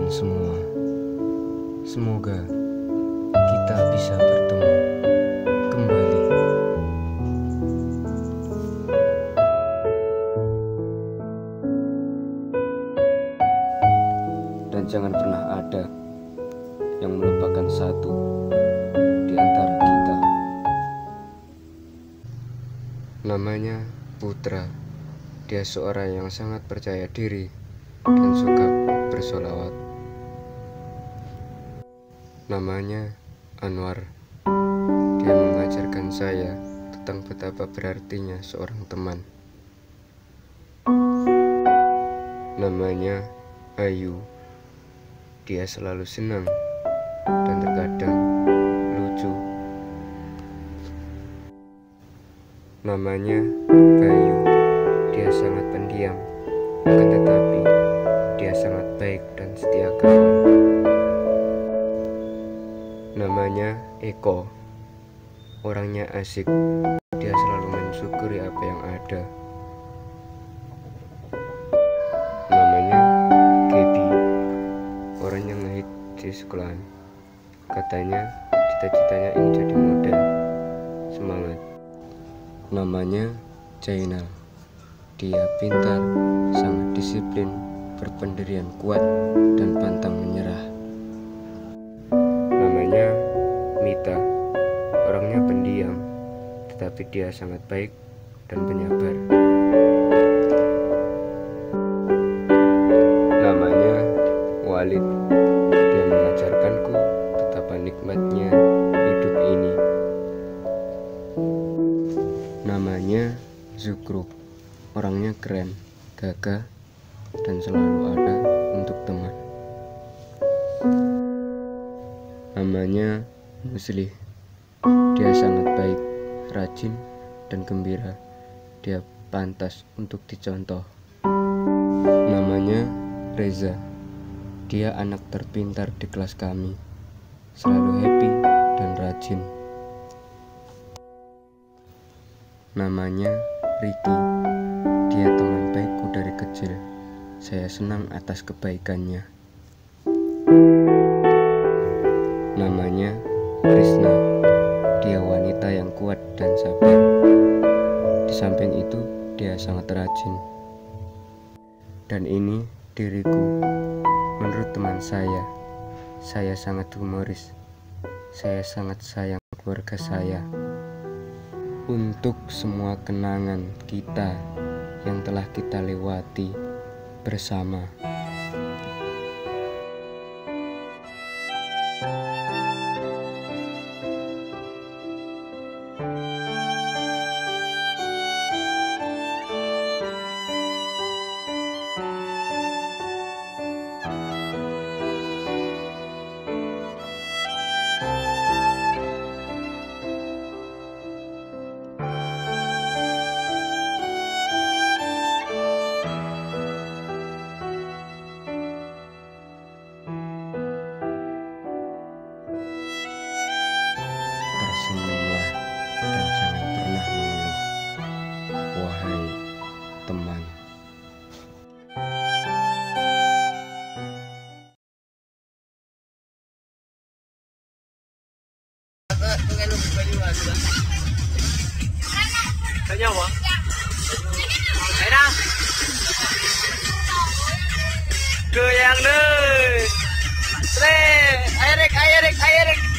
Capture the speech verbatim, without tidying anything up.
semua, semoga kita bisa bertemu kembali. Dan jangan pernah ada yang melupakan satu di antara kita. Namanya Putra. Dia seorang yang sangat percaya diri dan suka bersolawat. Namanya Anwar. Dia mengajarkan saya tentang betapa berartinya seorang teman. Namanya Ayu. Dia selalu senang dan terkadang lucu. Namanya Bayu. Dia sangat pendiam, akan tetapi dia sangat baik dan setia kawan. Namanya Eko. Orangnya asik. Dia selalu mensyukuri apa yang ada. Namanya Gaby. Orang yang ngehit di sekolahan. Katanya cita-citanya ingin jadi model. Semangat. Namanya Jainal. Dia pintar, sangat disiplin, berpendirian kuat, dan pantang menyerah. Namanya Mita. Orangnya pendiam, tetapi dia sangat baik dan penyabar. Namanya Walid. Dia mengajarkanku betapa nikmatnya hidup ini. Namanya Zukruk. Orangnya keren, gagah, dan selalu ada untuk teman. Namanya Muslih. Dia sangat baik, rajin, dan gembira. Dia pantas untuk dicontoh. Namanya Reza. Dia anak terpintar di kelas kami. Selalu happy dan rajin. Namanya Ricky. Dia teman baikku dari kecil. Saya senang atas kebaikannya. Namanya Krishna. Dia wanita yang kuat dan sabar. Di samping itu, dia sangat rajin. Dan ini diriku. Menurut teman saya, saya sangat humoris. Saya sangat sayang keluarga saya. Untuk semua kenangan kita yang telah kita lewati bersama. Tersenyumlah dan jangan pernah mengeluh, wahai teman. Nyawa. Ayo goyang deh. Tre, ayo rek, ayo rek, ayo rek.